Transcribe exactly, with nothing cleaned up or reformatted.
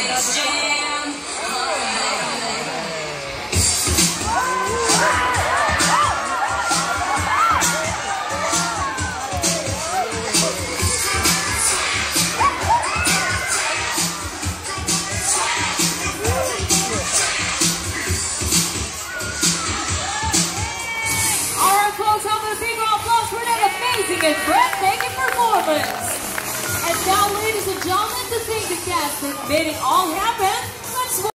And breathtaking performance. And now, ladies and gentlemen, to thank the cast for making it all happen,